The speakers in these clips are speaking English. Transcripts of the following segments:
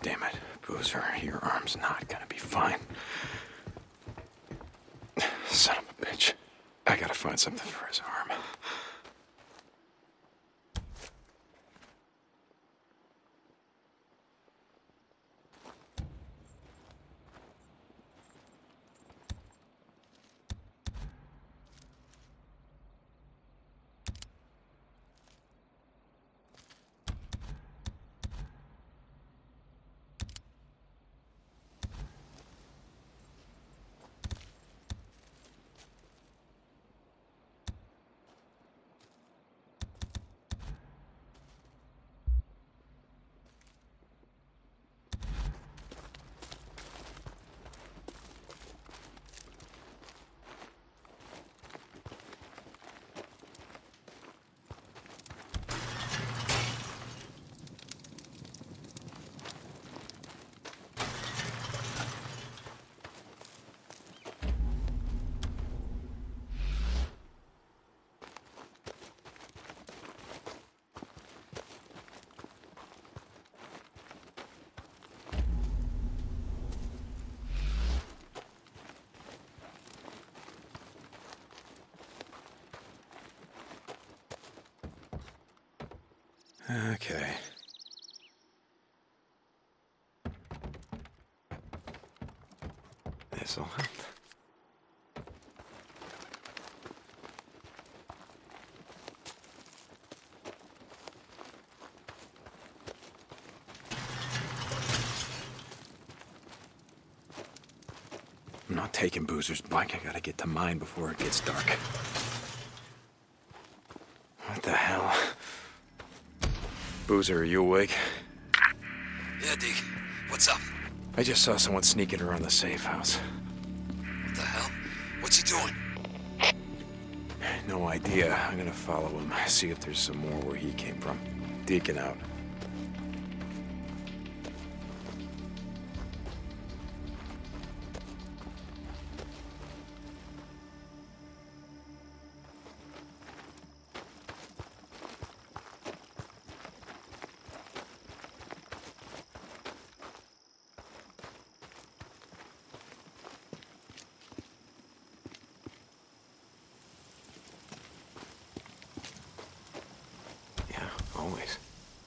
damn it. Boozer, your arm's not gonna be fine. Son of a bitch. I gotta find something for his arm. Okay. This'll help. I'm not taking Boozer's bike. I gotta get to mine before it gets dark. What the hell? Boozer, are you awake? Yeah, Deke. What's up? I just saw someone sneaking around the safe house. What the hell? What's he doing? No idea. I'm gonna follow him, see if there's some more where he came from. Deacon out. Always.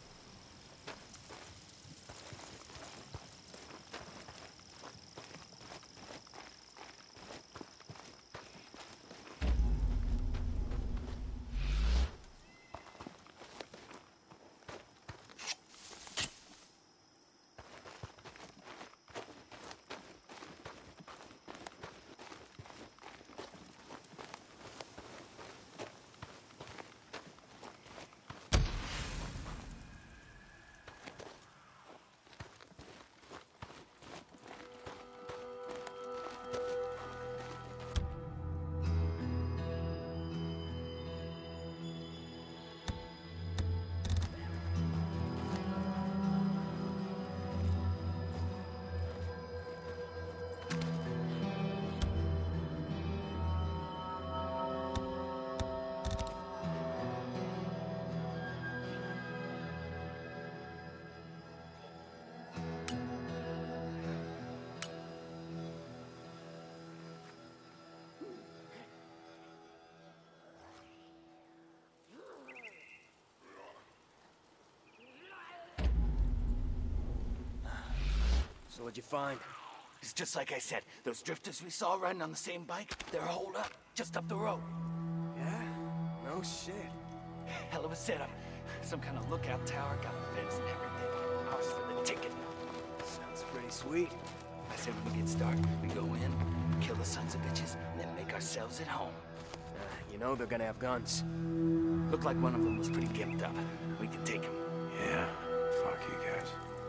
So what'd you find? It's just like I said. Those drifters we saw riding on the same bike, they're holed up, just up the road. Yeah? No shit. Hell of a setup. Some kind of lookout tower, got a fence and everything. Ours for the ticket. Sounds pretty sweet. I said when it gets dark, we go in, kill the sons of bitches, and then make ourselves at home. You know they're gonna have guns. Looked like one of them was pretty gimped up. We could take him. Yeah, fuck you guys.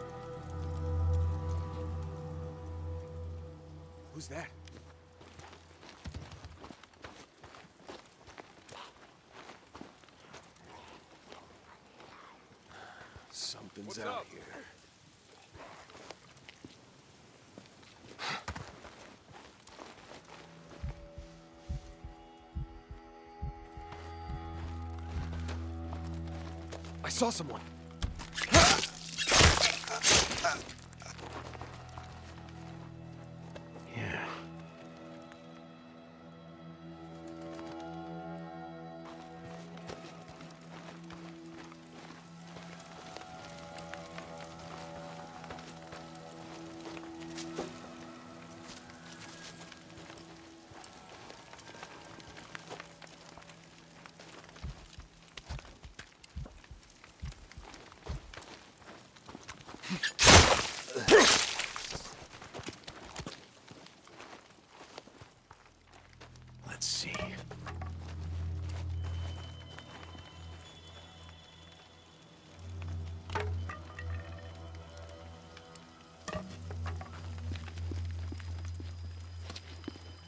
Who's that? Something's out here. I saw someone.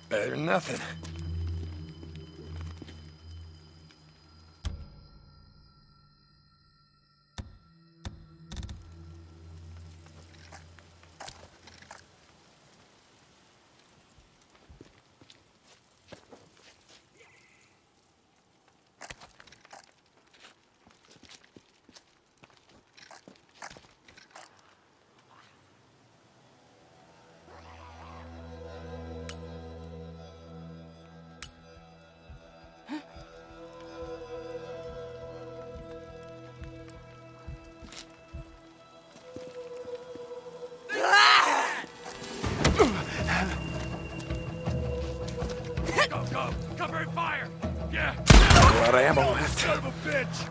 Better than nothing. Go! Cover and fire! Yeah! A lot of ammo left. Son of a bitch!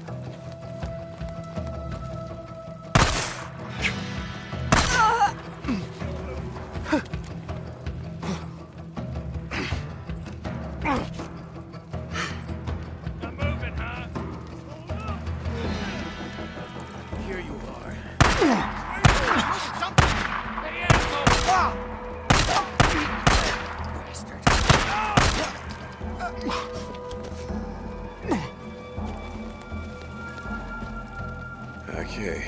I'm moving, huh? Here you are. Hey, asshole! Okay.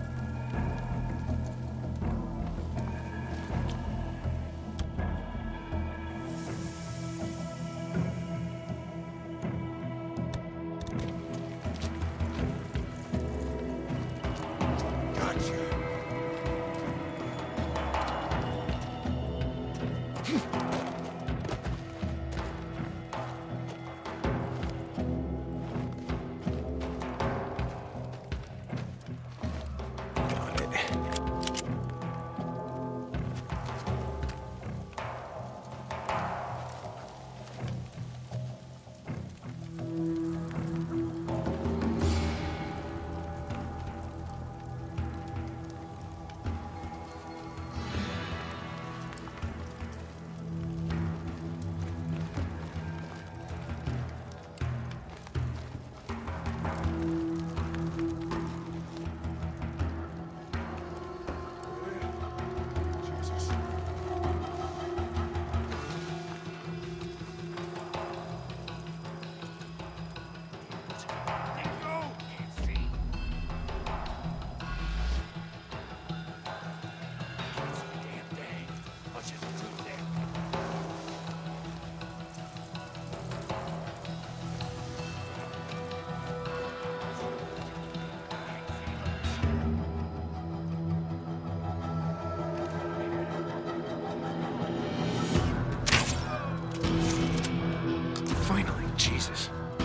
Finally, Jesus.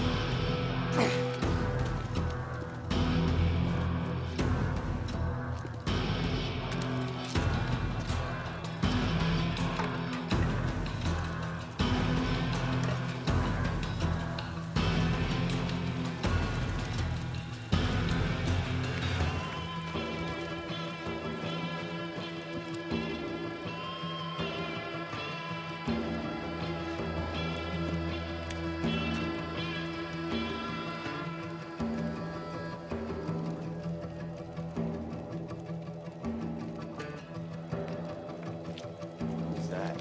Who's that?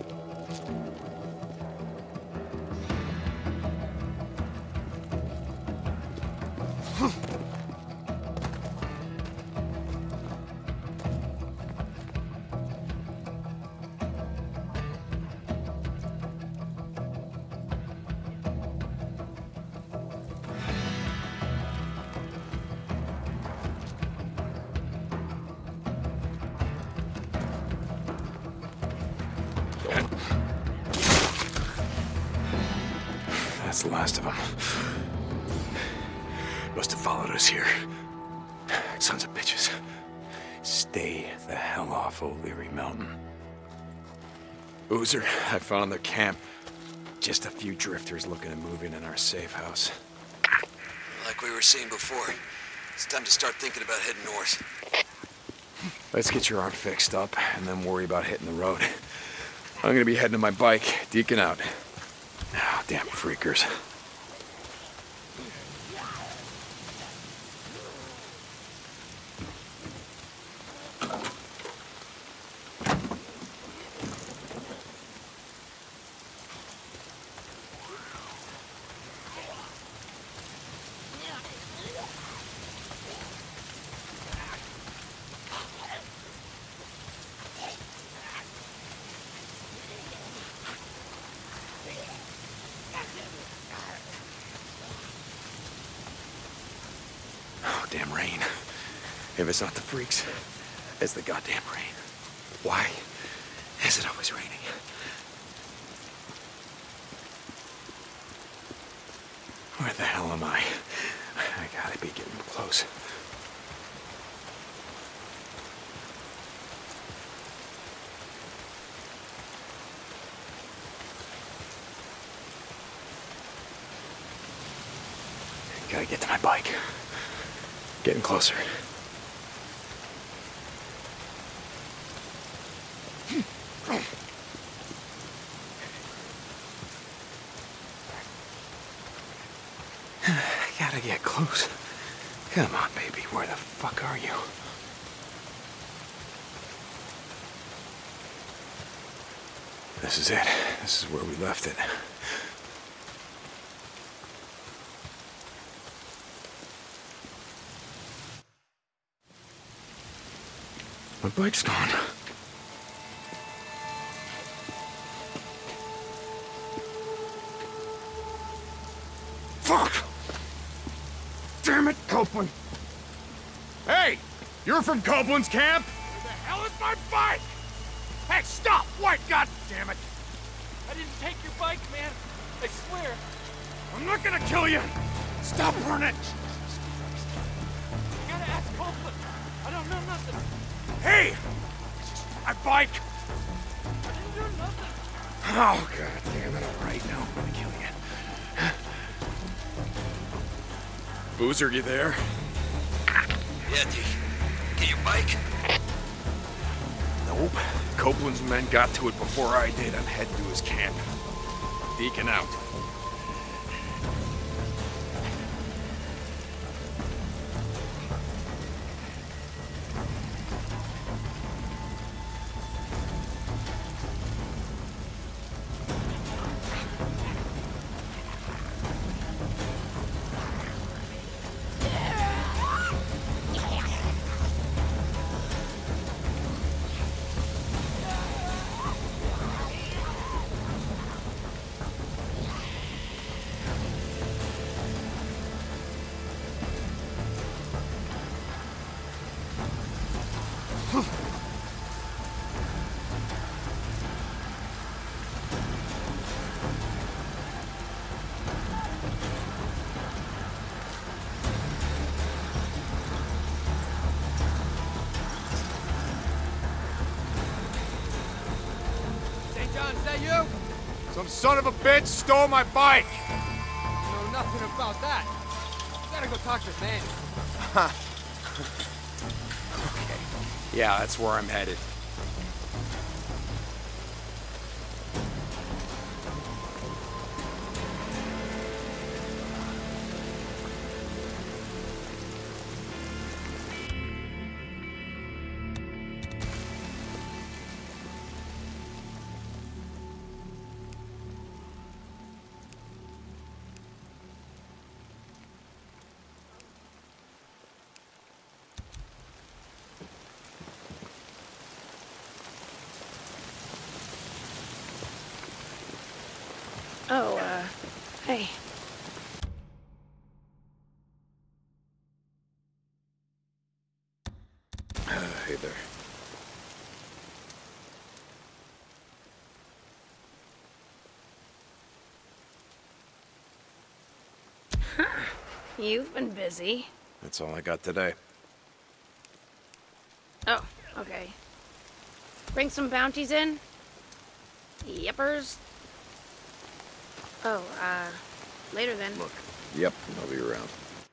That's the last of them. Must have followed us here. Sons of bitches. Stay the hell off O'Leary Mountain. Boozer, I found their camp. Just a few drifters looking to move in our safe house. Like we were saying before, it's time to start thinking about heading north. Let's get your arm fixed up and then worry about hitting the road. I'm gonna be heading to my bike, deacon out. Ah, damn freakers. If it's not the freaks, it's the goddamn rain. Why is it always raining? Where the hell am I? I gotta be getting close. Gotta get to my bike. Getting closer. Gotta get close. Come on, baby. Where the fuck are you? This is it. This is where we left it. My bike's gone. Fuck! Damn it, Copeland! Hey! You're from Copeland's camp? Where the hell is my bike? Hey, stop! White, god damn it! I didn't take your bike, man. I swear. I'm not gonna kill you! Stop running! You gotta ask Copeland. I don't know nothing. Hey! My bike! I didn't do nothing. Oh, god damn it. All right, now I'm gonna kill you. Boozer, you there? Yeah, D. Get your bike? Nope. Copeland's men got to it before I did. I'm heading to his camp. Deacon out. Some son of a bitch stole my bike! Know nothing about that. You gotta go talk to Manny. Okay. Yeah, that's where I'm headed. Oh, hey. Hey there. You've been busy. That's all I got today. Oh, okay. Bring some bounties in? Yippers? Oh, later then. Look. Yep, I'll be around.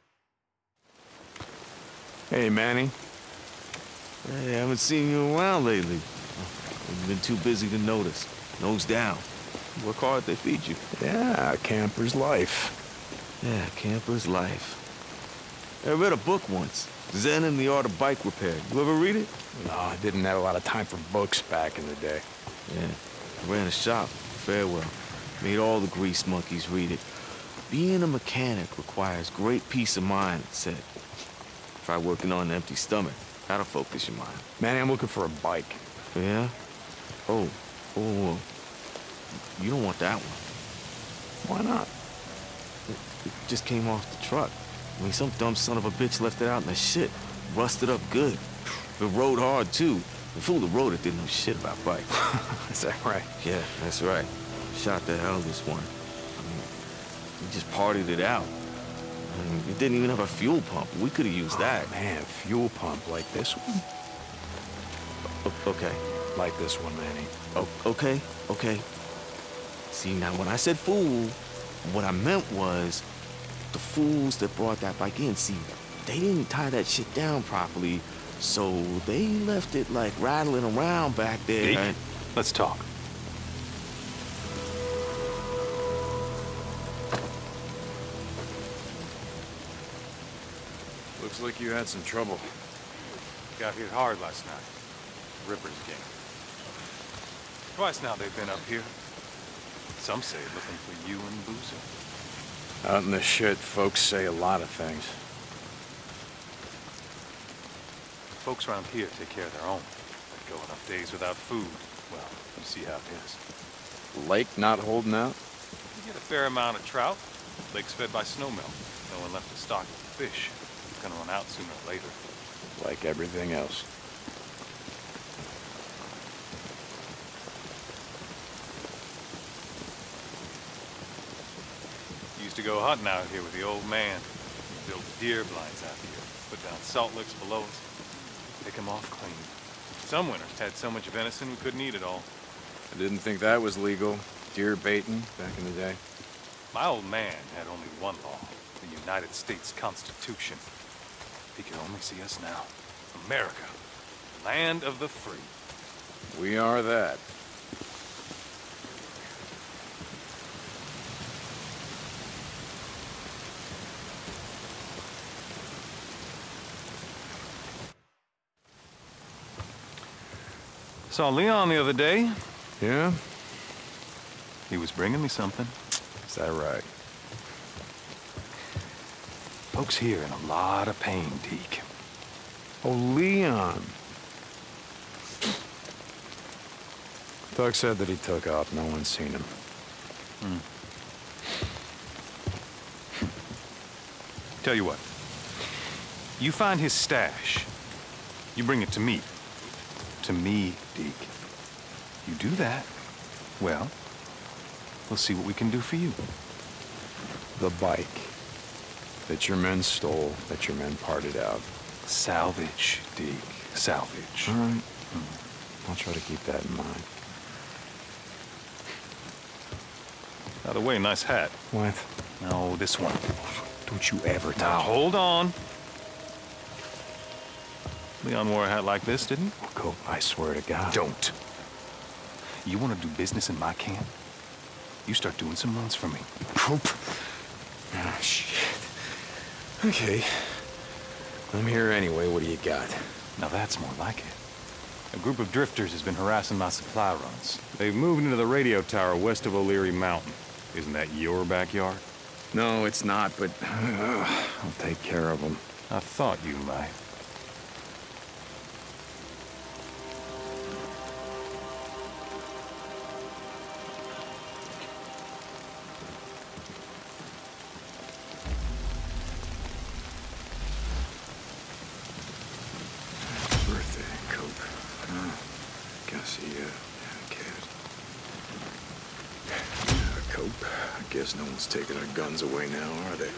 Hey, Manny. Hey, I haven't seen you in a while lately. You've been too busy to notice. Nose down. Work hard, they feed you. Yeah, camper's life. Yeah, camper's life. I read a book once, Zen and the Art of Bike Repair. You ever read it? No, I didn't have a lot of time for books back in the day. Yeah, I ran a shop, Farewell. Made all the grease monkeys read it. Being a mechanic requires great peace of mind, it said. Try working on an empty stomach. That'll focus your mind. Manny, I'm looking for a bike. Yeah? Oh. You don't want that one. Why not? It just came off the truck. I mean, some dumb son of a bitch left it out in the shit. rusted up good. It rode hard, too. The fool that rode it didn't know shit about bikes. Is that right? Yeah, that's right. Shot the hell this one. I mean, we just partied it out. I mean, it didn't even have a fuel pump. We could have used that. Man, fuel pump like this one? Okay. Like this one, Manny. Oh, okay. See, now when I said fool, what I meant was the fools that brought that bike in, see, they didn't tie that shit down properly, so they left it like rattling around back there. Deke, let's talk. Looks like you had some trouble. Got hit hard last night. Ripper's gang. Twice now they've been up here. Some say looking for you and Boozer. Out in the shit, folks say a lot of things. Folks around here take care of their own. They go enough days without food. Well, you see how it is. Lake not holding out? You get a fair amount of trout. Lake's fed by snowmelt. No one left to stock it with fish. It's gonna run out sooner or later. Like everything else. Used to go hunting out here with the old man. Built deer blinds out here. Put down salt licks below us. Pick 'em off clean. Some winters had so much venison we couldn't eat it all. I didn't think that was legal. Deer baiting back in the day. My old man had only one law. The United States Constitution. He can only see us now. America. Land of the free. We are that. Saw Leon the other day. Yeah? He was bringing me something. Is that right? Folks here in a lot of pain, Deke. Oh, Leon. Doug said that he took off. No one's seen him. Tell you what. You find his stash. You bring it to me. To me, Deke. You do that, well, we'll see what we can do for you. The bike that your men stole, that your men parted out. Salvage, Deke. Salvage. All right. I'll try to keep that in mind. By the way, nice hat. What? No, this one. Don't you ever Now, tell. hold on. Leon wore a hat like this, didn't he? Cope, I swear to God. Don't. You want to do business in my camp? You start doing some runs for me. Cope. Oh, shit. Okay. I'm here anyway. What do you got? Now that's more like it. A group of drifters has been harassing my supply runs. They've moved into the radio tower west of O'Leary Mountain. Isn't that your backyard? No, it's not, but I'll take care of them. I thought you might. Birthday, Cope. Guess he, kid. Cope. I guess no one's taking our guns away now, are they?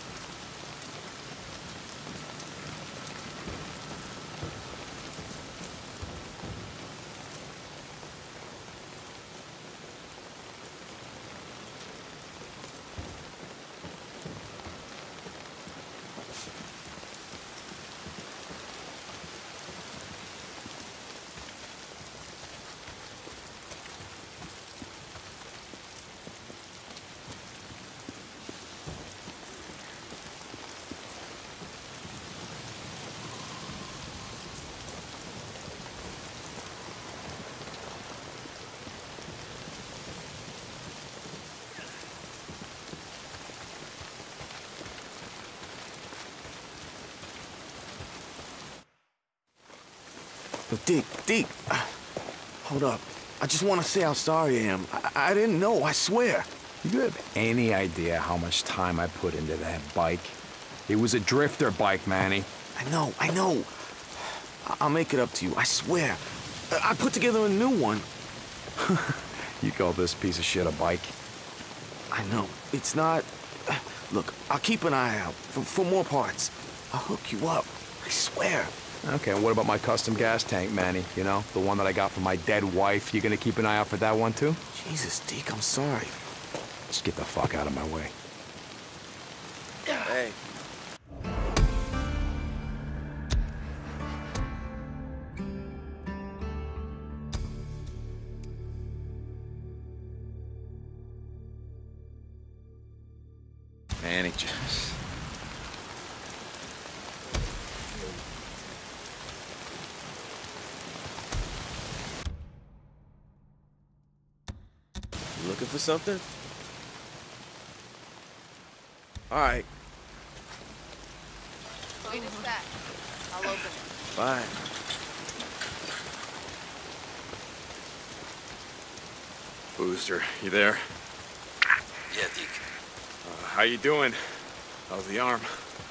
Deke, hold up. I just want to say how sorry I am. I didn't know, I swear. You have any idea how much time I put into that bike? It was a drifter bike, Manny. I know. I'll make it up to you, I swear. I put together a new one. You call this piece of shit a bike? I know. It's not... Look, I'll keep an eye out for more parts. I'll hook you up. I swear. Okay, and what about my custom gas tank, Manny? You know, the one that I got from my dead wife. You gonna keep an eye out for that one, too? Jesus, Deke, I'm sorry. Just get the fuck out of my way. Hey. Manny, just... You looking for something? All right. Wait a sec. I'll open it. Bye. Booster, you there? Yeah, Deke. How you doing? How's the arm?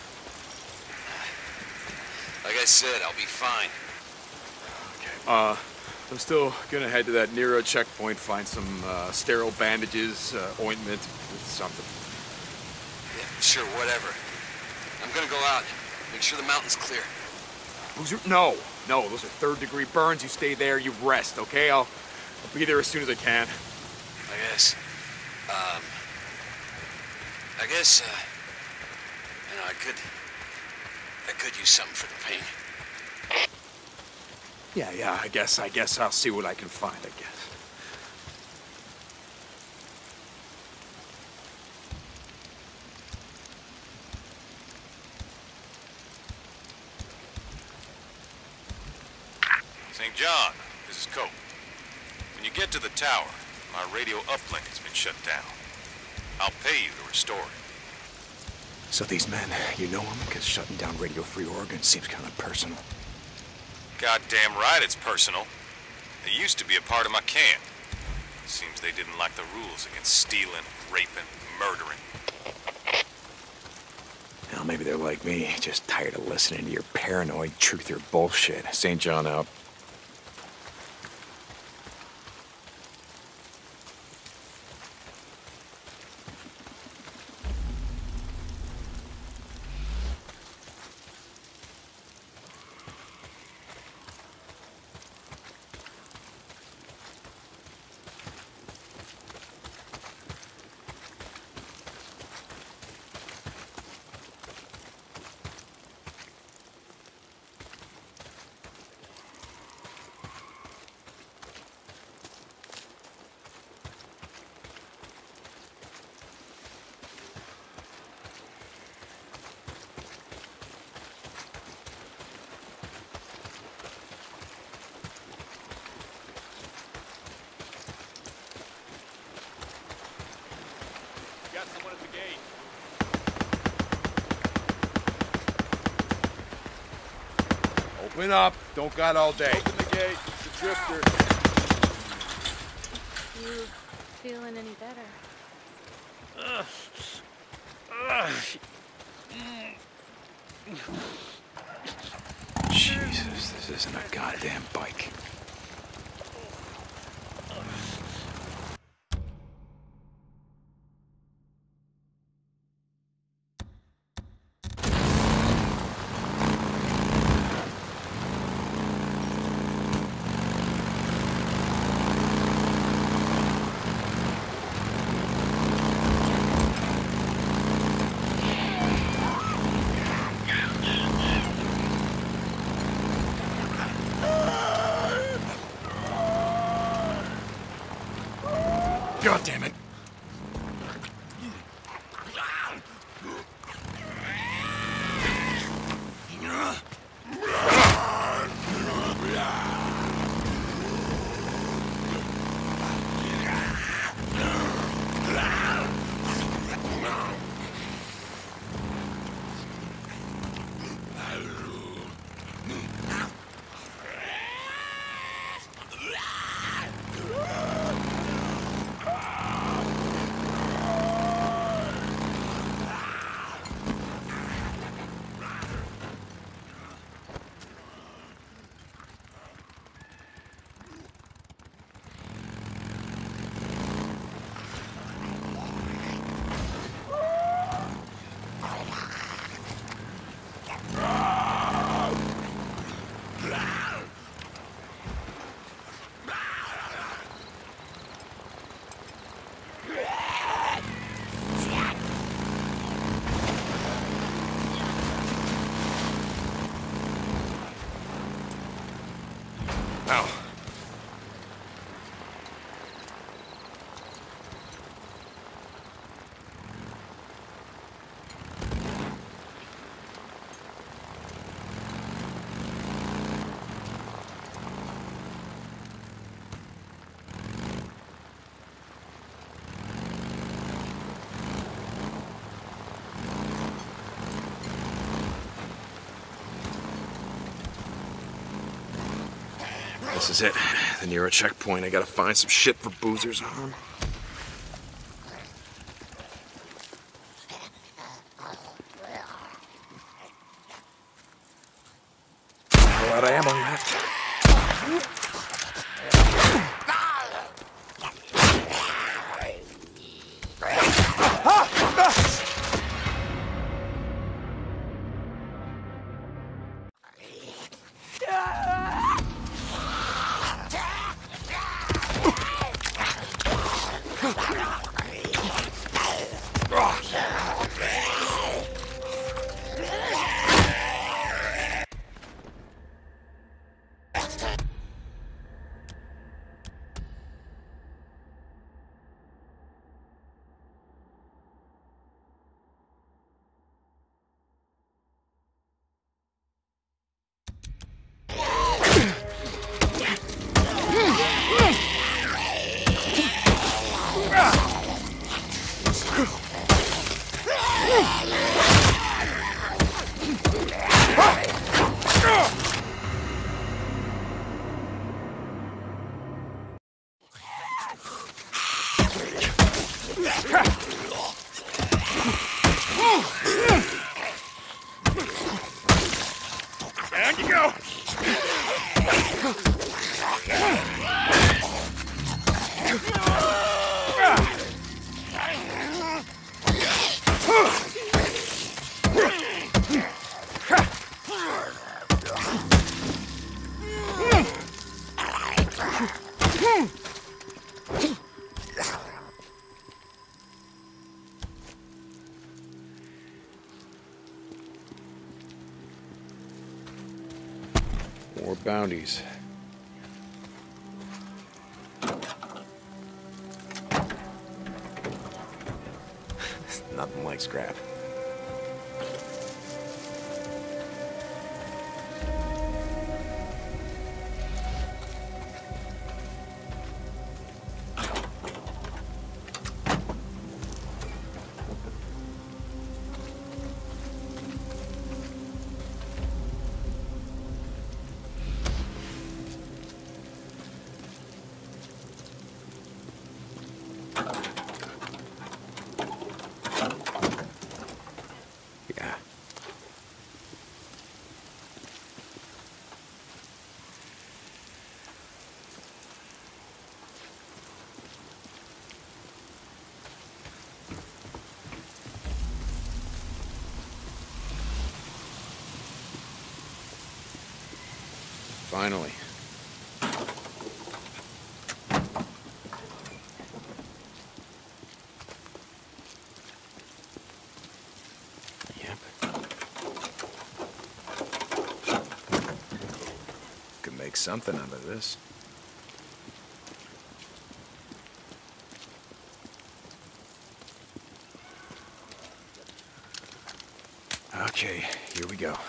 Like I said, I'll be fine. Okay. I'm still gonna head to that NERO checkpoint, find some sterile bandages, ointment, something. Yeah, sure, whatever. I'm gonna go out. Make sure the mountain's clear. Boozer, no, those are third-degree burns. You stay there, you rest, okay? I'll be there as soon as I can. I guess. You know, I could use something for the pain. Yeah, I guess I'll see what I can find, I guess. St. John, this is Cope. When you get to the tower, my radio uplink has been shut down. I'll pay you to restore it. So these men, you know them? Because shutting down Radio Free Oregon seems kind of personal. Goddamn right it's personal. They used to be a part of my camp. Seems they didn't like the rules against stealing, raping, murdering. Well, maybe they're like me, just tired of listening to your paranoid truther bullshit. St. John out. Got someone at the gate. Open up. Don't got all day. Open the gate. It's a drifter. You feeling any better? Jesus, this isn't a goddamn bike. God damn it. This is it. The NERO checkpoint. I gotta find some shit for boozers on. A lot of ammo left. Down you go! More bounties. Nothing like scrap. Yeah. Finally. Yep. Could make something out of this. Okay, here we go.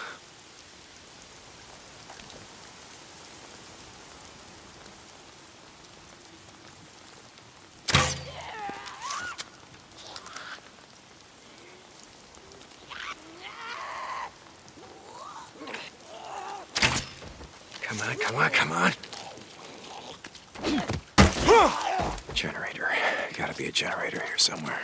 Come on, come on, come on. Generator. Gotta be a generator here somewhere.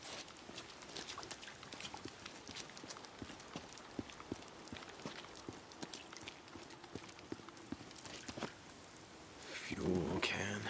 Fuel can.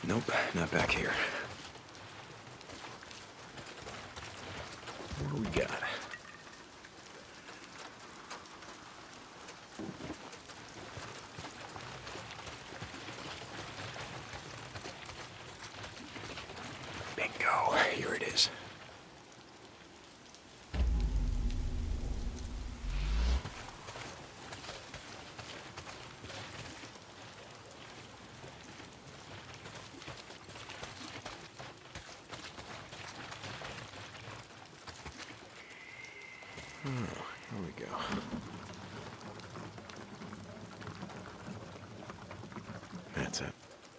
Nope, not back here. What do we got? Bingo, here it is. Here we go. That's it.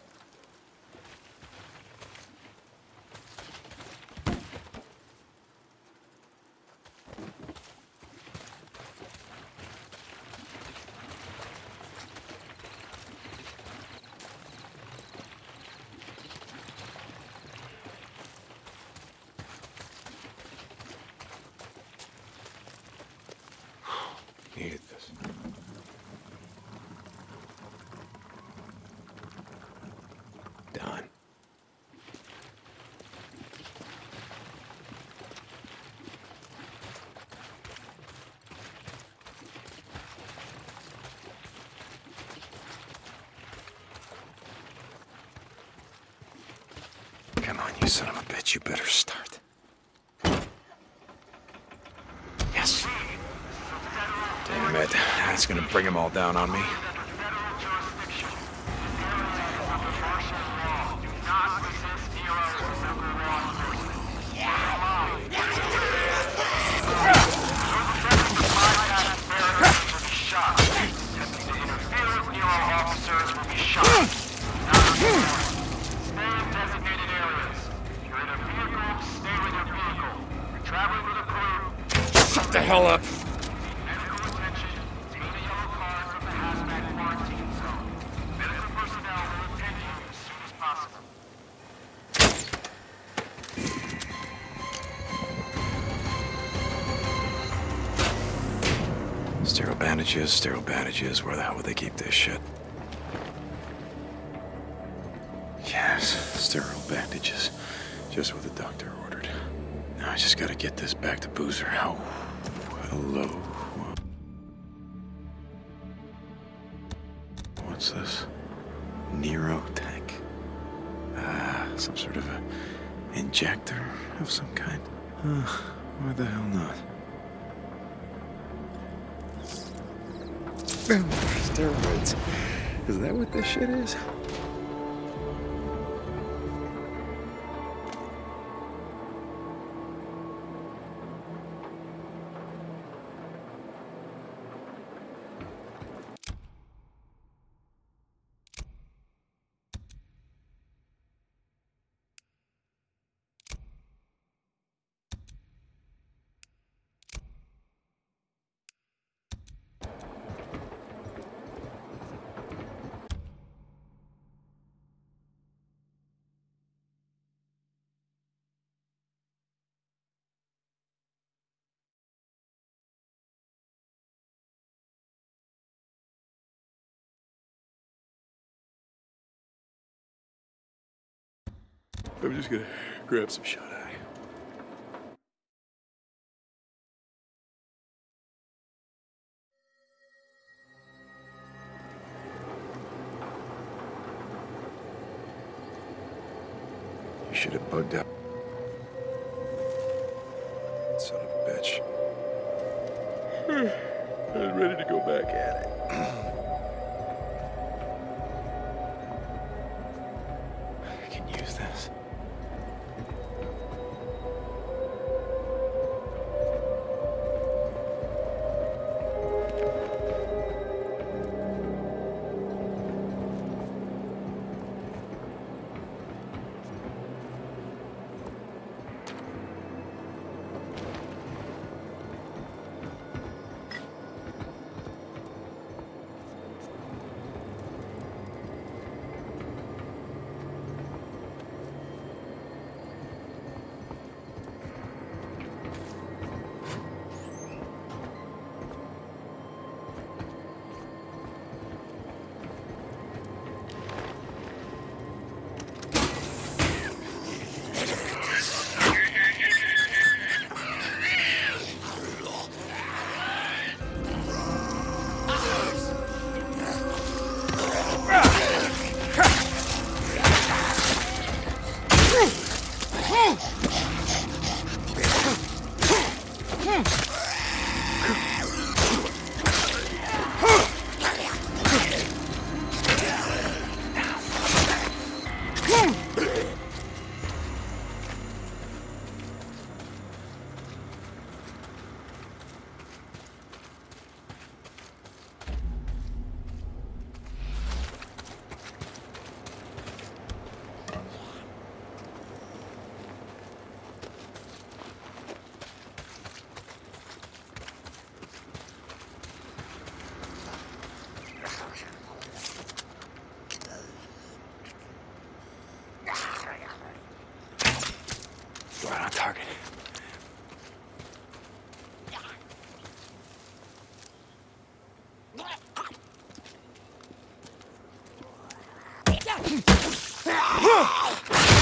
Needed this. Done. Come on, you son of a bitch, you better start. Yes. Damn it, that's gonna bring them all down on me. Shut the hell up! Sterile bandages. Where the hell would they keep this shit? Yes, sterile bandages. Just what the doctor ordered. Now I just gotta get this back to Boozer. Oh, hello. What's this? NERO tank. Some sort of a injector of some kind. Why the hell not? Steroids. Is that what this shit is? I'm just gonna grab some shut-eye. You should have bugged out. Son of a bitch. I was ready to go back at it. I can use this.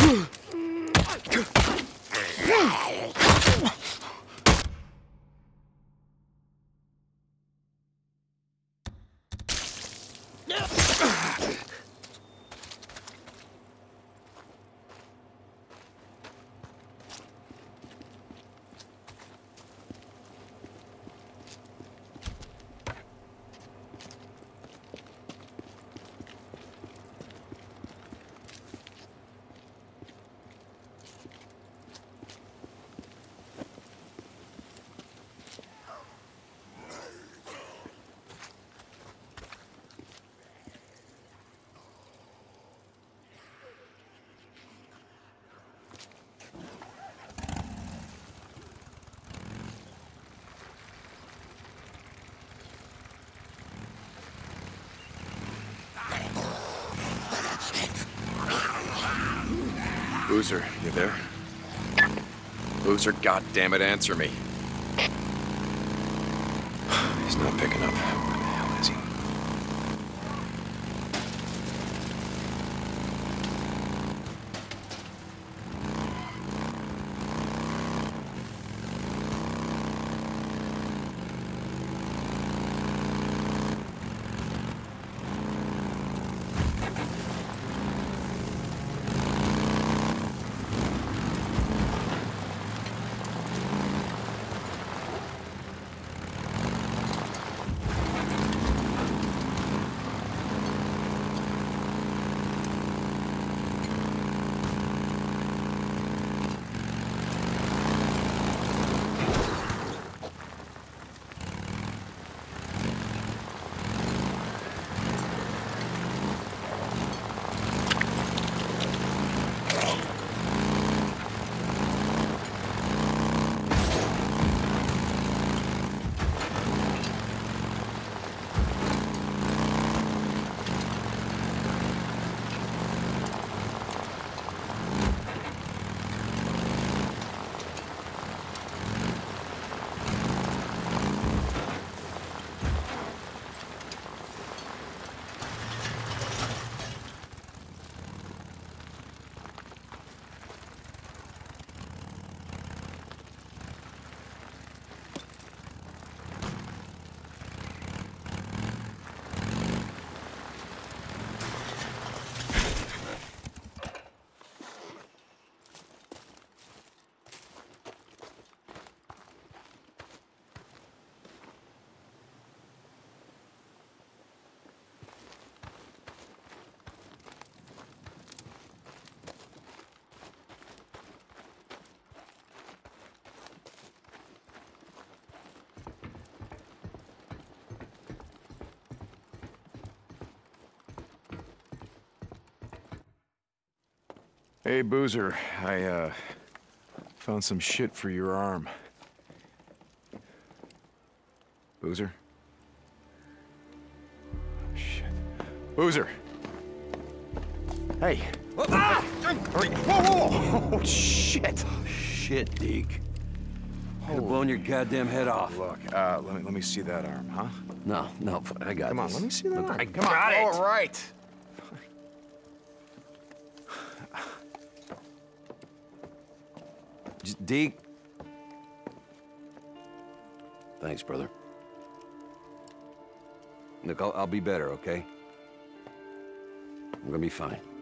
Boozer, you there? Boozer, goddammit, answer me. He's not picking up. Where the hell is he? Hey, Boozer, I, found some shit for your arm. Boozer? Oh, shit. Boozer! Hey! Ah! Whoa, whoa, whoa! Oh, shit! Shit, Deke. Could have blown your goddamn head off. Look, let me see that arm, huh? No, I got Come on, this. let me see that Look, arm. I Come on, got it. all right. Deke. Thanks, brother. Look, I'll be better, okay? I'm gonna be fine.